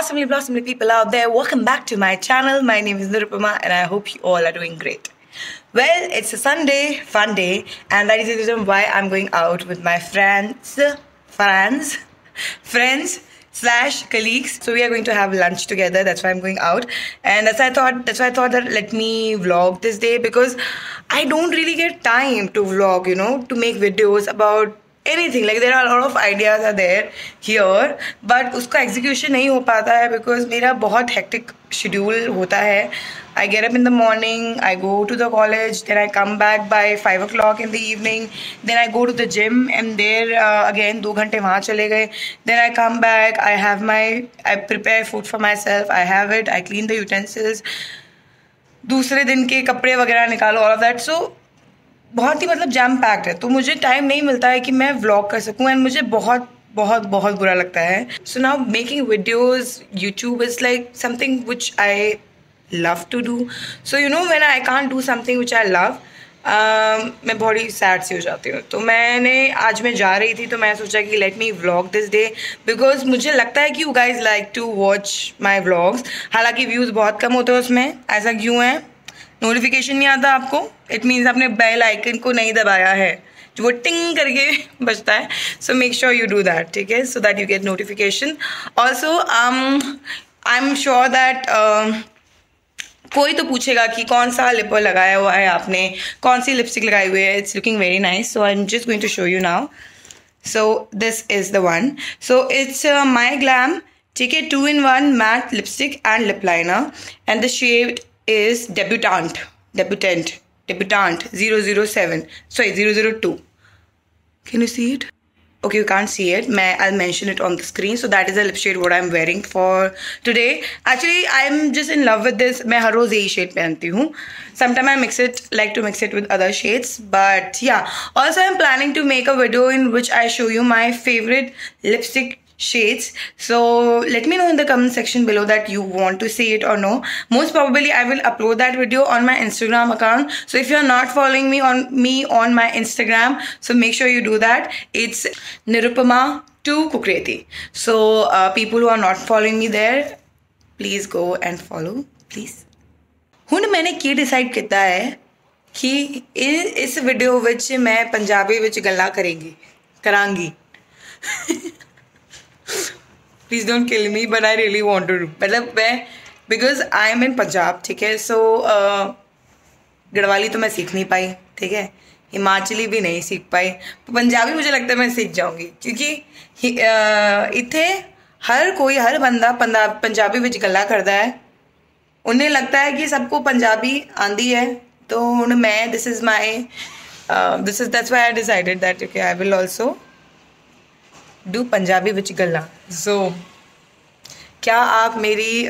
awesomely people out there. Welcome back to my channel. My name is Nirupama and I hope you all are doing great. Well, it's a Sunday, fun day, and that is the reason why I'm going out with my friends slash colleagues. So we are going to have lunch together. That's why I'm going out, and that's why I thought that let me vlog this day, because I don't really get time to vlog, to make videos about anything. Like there are a lot of ideas are there here, but उसका execution नहीं हो पाता है because मेरा बहुत hectic schedule होता है. I get up in the morning, I go to the college, then I come back by 5 o'clock in the evening, then I go to the gym, and there again 2 घंटे वहाँ चले गए. Then I come back, I prepare food for myself, I have it, I clean the utensils, दूसरे दिन के कपड़े वगैरह निकालो, all of that. So बहुत ही मतलब जैम पैक्ड है, तो मुझे टाइम नहीं मिलता है कि मैं व्लॉग कर सकूं, एंड मुझे बहुत बहुत बहुत बुरा लगता है. So now making videos YouTube is like something which I love to do. So when I can't do something which I love, मैं बहुत ही सैड सी हो जाती हूँ. तो आज मैं जा रही थी, तो मैं सोचा कि let me vlog this day, because मुझे लगता है कि you guys like to watch my vlogs. हालांकि व्यूज़ बहुत कम होते हैं उसमें. ऐसा क्यों है? नोटिफिकेशन नहीं आता आपको. इट मीन्स आपने बेल आइकन को नहीं दबाया है, जो वो टिंग करके बजता है. So make sure you do that, ठीक है, so that you get notification. Also I am sure that कोई तो पूछेगा कि कौन सा लिपर लगाया हुआ है आपने, कौन सी लिपस्टिक लगाई हुई है. It's looking very nice, so I am just going to show you now. So this is the one. So it's my glam, ठीक है, 2-in-1 matte lipstick and lip liner, and the shade is debutant 007, sorry 002. Can you see it? Okay, you can't see it. I'll mention it on the screen. So that is the lip shade what I'm wearing for today. Actually, I'm just in love with this. मैं हर रोज यही shade पहनती हूँ. Sometimes I like to mix it with other shades, but yeah. Also, I'm planning to make a video in which I show you my favorite lipstick shades. So let me know in the comment section below that you want to see it or no. Most probably I will upload that video on my Instagram account. So if you're not following me on my Instagram, so make sure you do that. It's Nirupama to Kukreti. So people who are not following me there, please go and follow, please. ਹੁਣ मैंने की decide किया है कि इस video which मैं पंजाबी विच गल्लां करांगी. Please don't kill me, but I really want to do. मतलब मैं, because I am in Punjab, ठीक है. सो गढ़वाली तो मैं सीख नहीं पाई, ठीक है, हिमाचली भी नहीं सीख पाई, तो पंजाबी मुझे लगता है मैं सीख जाऊंगी, क्योंकि इत्थे हर बंदा पंजाबी विच गल्ला करता है. उन्हें लगता है कि सबको पंजाबी आंदी है. तो हुण मैं that's why I decided that okay I will also do Punjabi विच गल्ला. सो क्या आप मेरी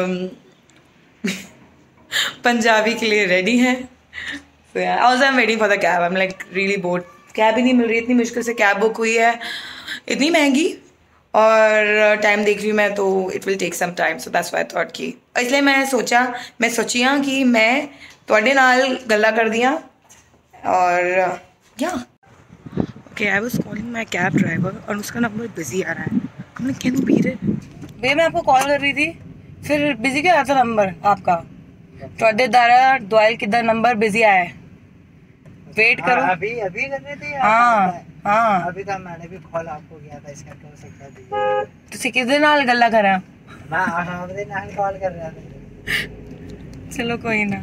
पंजाबी के लिए रेडी हैं? Also I am waiting for the cab. I am like really bored. Cab ही नहीं मिल रही, इतनी मुश्किल से कैब बुक हुई है, इतनी महंगी, और टाइम देख रही हूँ मैं, तो it will take some time. So that's why I thought कि इसलिए मैं सोचिया कि मैं तुहाडे नाल गल्ला कर दियां. और या I was calling my cab driver और उसका नंबर बिजी आ रहा है. हमने can you beat it way, मैं आपको कॉल कर रही थी, फिर बिजी क्या आ रहा था नंबर आपका. ਤੁਹਾਡੇ ਦੁਆਇਲ ਕਿੱਦਾਂ नंबर बिजी आया है. वेट करो. अभी कर रहे थे. हाँ अभी तो मैंने भी कॉल आपको किया था, इसका हो सकता है ਤੁਸੀਂ ਕਿਹਦੇ ਨਾਲ ਗੱਲਾਂ ਕਰਾਂ. मैं आपके नाल कॉल कर रहा था. चलो कोई ना.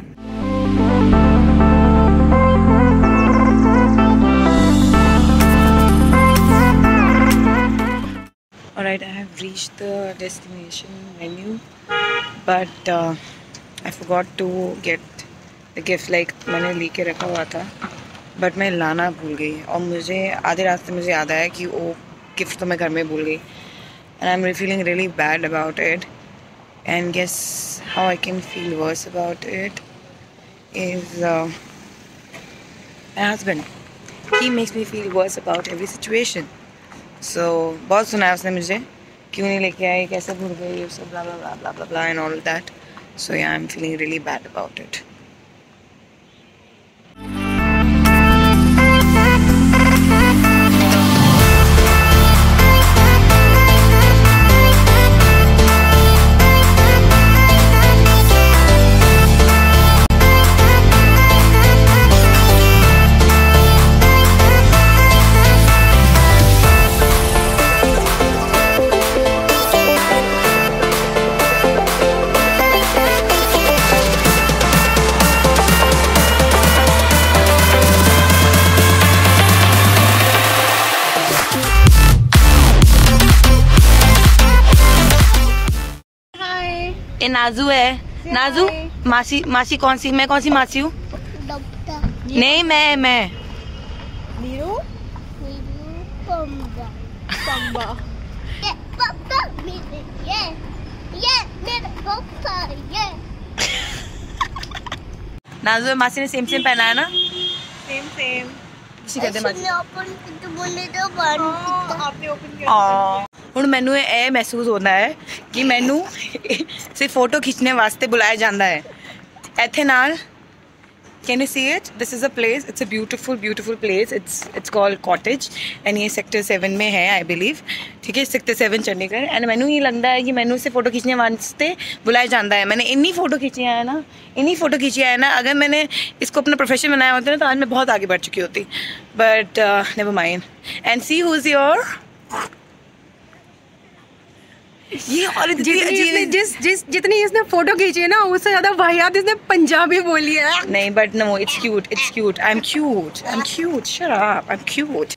Alright, I have reached the destination venue, but I forgot to get the gift. Like मैंने लेके रखा हुआ था, but मैं लाना भूल गई, और मुझे आधे रास्ते मुझे याद आया कि वो गिफ्ट तो मैं घर में भूल गई. And I'm feeling really bad about it. And guess how I can feel worse about it is my husband. He makes me feel worse about every situation. So बहुत सुनाया उसने मुझे, क्यों नहीं लेके आई, कैसे भूल गई, ये सब blah blah blah blah blah blah and all that. So yeah, I'm feeling really bad about it. ये नाजू है। नाजू मासी, मासी कौन सी? मैं कौन सी मासी हूँ? नहीं मैं नीरू पंबा पंबा ये मेरे पापा ये। नाजू मासी ने सेम सेम पहना है ना? Same same. आपने ओपन किया। ਹੁਣ ਮੈਨੂੰ ਇਹ ਮਹਿਸੂਸ ਹੁੰਦਾ ਹੈ ਕਿ ਮੈਨੂੰ ਸਿਰਫ ਫੋਟੋ ਖਿੱਚਣੇ ਵਾਸਤੇ ਬੁਲਾਇਆ ਜਾਂਦਾ ਹੈ ਇੱਥੇ ਨਾਲ। Can you see it? This is a place. It's a beautiful, beautiful place. It's called Cottage, and ये सेक्टर 7 में है, I believe. ठीक है, सेक्टर 7 चंडीगढ़। एंड मैंने ये लगता है कि मैंने से फोटो खींचने वास्ते बुलाया जाता है। मैंने इन्नी फोटो खींची है ना, अगर मैंने इसको अपना प्रोफेशन बनाया होता ना तो आज मैं बहुत आगे बढ़ चुकी होती। But never mind. And see who is your ये। और जितनी इसने फोटो खींची है ना उससे ज्यादा वाहियात इसने पंजाबी बोली है। नहीं but no, it's cute. I am cute. Shut up, I am cute.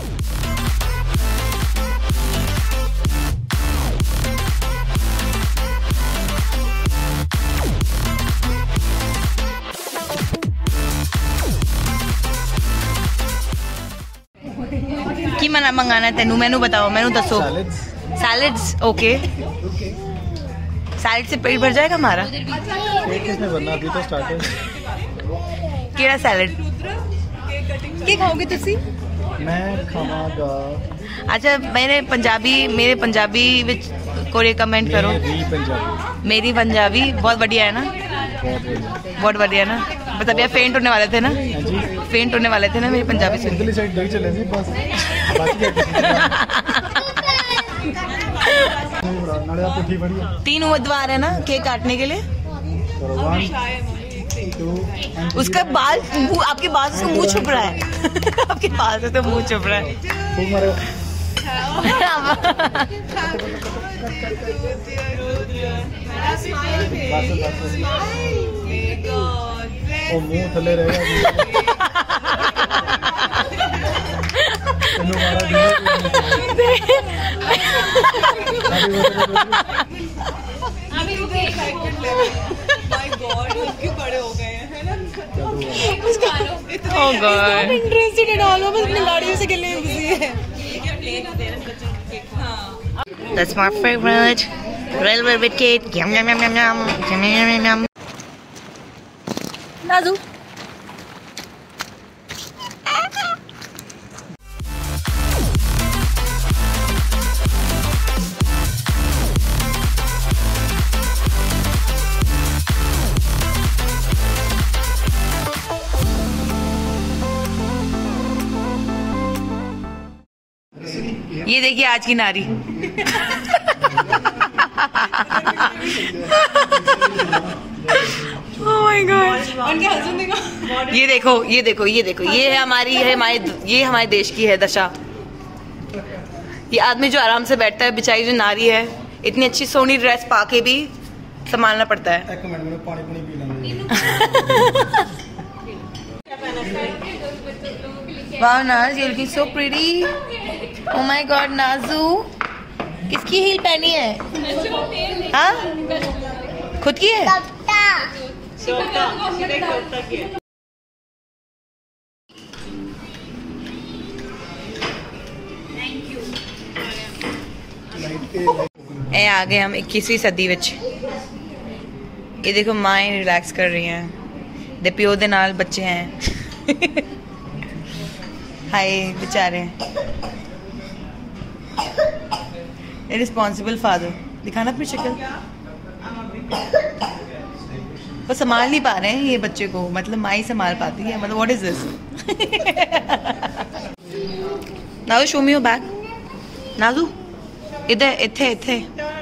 की मना मंगाना है तेनू? मैनू बताओ, मैनू दसो। Salads okay. सैलड से पेट भर जाएगा हमारा? पेट किसने भरना, अभी तो स्टार्ट है। केड़ा सैलड की खाओगे तुसी? मैं खावांगा। अच्छा मेरे पंजाबी विच को रिकमेंड करो। मेरी पंजाबी बहुत बढ़िया है ना? बहुत बढ़िया ना। मतलब यार फेंट होने वाले थे ना? फेंट होने वाले थे ना मेरी पंजाबी सुन के। साइड दही चले जी बस। तीन उम्मीदवार है ना केक काटने के लिए। उसका बाल, आपके बाल से मुंह छुप रहा है। आपके बाल से तो मुंह छुप रहा है। मुंह थले रहेगा। बड़े हो गए हैं ना। Oh God. Interested in all बस अपनी गाड़ियों से खेलने में बिजी है। That's my favorite. Red velvet cake. Yum yum yum yum yum. Yum yum yum yum. Nazu. ये देखिए आज की नारी। Oh my God. ये देखो ये हमारे देश की है दशा। ये आदमी जो आराम से बैठता है, बेचारी जो नारी है इतनी अच्छी सोनी ड्रेस पाके भी संभालना पड़ता है। Wow, Naz, you're looking so pretty. Oh my God, नाजू किसकी हील पहनी है? हाँ खुद की है? ए आ गए हम 21वीं सदी विच। ये देखो माएँ रिलैक्स कर रही हैं, दे प्यो दे नाल बच्चे हैं। हाय बेचारे। Irresponsible father. दिखाना अपनी शक्ल। वो संभाल नहीं पा रहे हैं ये बच्चे को, मतलब माँ ही संभाल पाती है। मतलब what is this? Naju show me your bag. Naju इधर इथे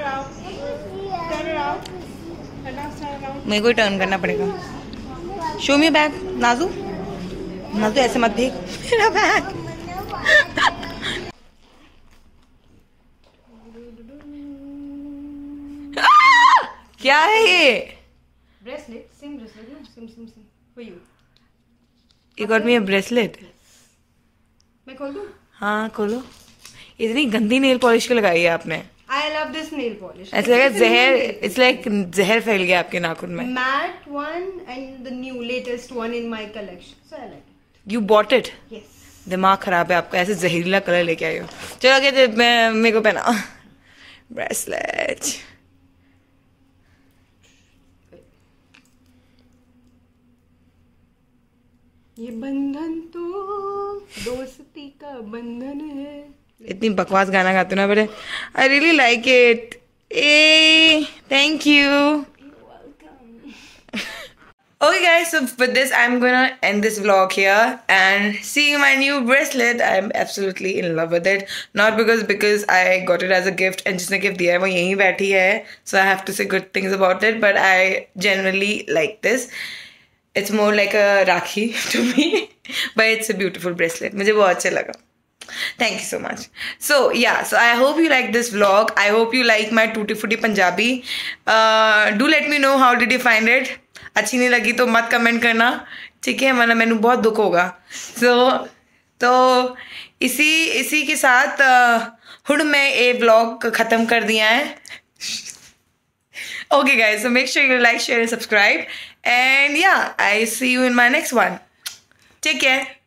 मेरे को टर्न करना पड़ेगा। Show me your bag Naju. Naju ऐसे मत फेंक मेरा बैग। क्या है ये? ब्रेसलेट, सेम ब्रेसलेट ना, same for you. You got me a bracelet. मैं खोल दूं? हाँ खोलो। इतनी गंदी नेल पॉलिश क्यों लगाई है आपने? I love this nail polish. ऐसा लगा जहर, it's like जहर फैल गया आपके नाखून में. Matte one and the new latest one in my collection. So I like it. You bought it? Yes. दिमाग खराब है आपका, ऐसे जहरीला कलर लेके आई हो. चलो आगे मैं मेरे को पहना ब्रेसलेट. ये बंधन तो दोस्ती का बंधन है. इतनी बकवास गाना गाते हो ना बड़े. I really like it. ए thank you. Okay guys, so with this I'm gonna end this vlog here, and seeing my new bracelet, I'm absolutely in love with it. Not because I got it as a gift and जिसने gift दिया है वो यहीं बैठी है, so I have to say good things about it, but I generally like this. It's more like a rakhi to me, but it's a beautiful bracelet. मुझे बहुत अच्छा लगा. Thank you so much. So yeah, so I hope you like this vlog. I hope you like my Tutti Frutti Punjabi. Do let me know how did you find it. अच्छी नहीं लगी तो मत comment करना, ठीक है, वरना मैंने बहुत दुख होगा. तो इसी के साथ हुण मैं ये व्लॉग ख़त्म कर दिया है. Okay guys, so make sure you like, share and subscribe, and yeah, I see you in my next one. Take care.